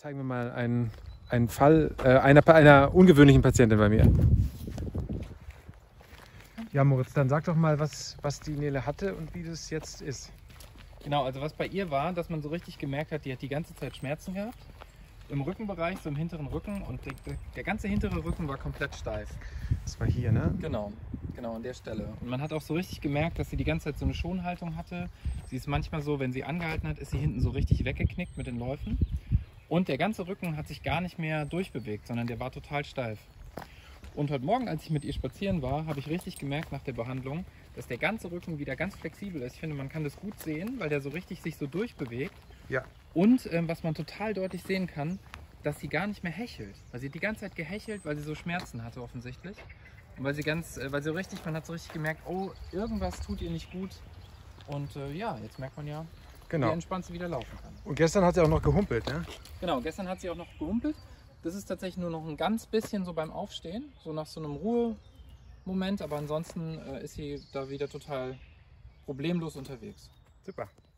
zeigen wir mal einen Fall einer ungewöhnlichen Patientin bei mir. Ja, Moritz, dann sag doch mal, was die Nele hatte und wie das jetzt ist. Genau, also was bei ihr war, dass man so richtig gemerkt hat, die hat die ganze Zeit Schmerzen gehabt. Im Rückenbereich, so im hinteren Rücken, und der ganze hintere Rücken war komplett steif. Das war hier, ne? Genau an der Stelle. Und man hat auch so richtig gemerkt, dass sie die ganze Zeit so eine Schonhaltung hatte. Sie ist manchmal so, wenn sie angehalten hat, ist sie hinten so richtig weggeknickt mit den Läufen. Und der ganze Rücken hat sich gar nicht mehr durchbewegt, sondern der war total steif. Und heute Morgen, als ich mit ihr spazieren war, habe ich richtig gemerkt nach der Behandlung, dass der ganze Rücken wieder ganz flexibel ist. Ich finde, man kann das gut sehen, weil der so richtig sich so durchbewegt. Ja. Und was man total deutlich sehen kann, dass sie gar nicht mehr hechelt. Weil sie hat die ganze Zeit gehechelt, weil sie so Schmerzen hatte offensichtlich. Und weil sie richtig, man hat so richtig gemerkt, oh, irgendwas tut ihr nicht gut. Und ja, jetzt merkt man ja, Genau. wie entspannt sie wieder laufen kann. Und gestern hat sie auch noch gehumpelt, ne? Genau, gestern hat sie auch noch gehumpelt. Das ist tatsächlich nur noch ein ganz bisschen so beim Aufstehen, so nach so einem Ruhemoment. Aber ansonsten ist sie da wieder total problemlos unterwegs. Super.